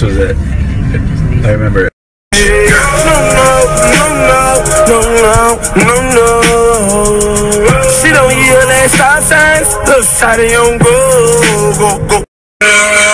This was it. I remember it. No. She don't yield at stop signs. Look, shawty on go.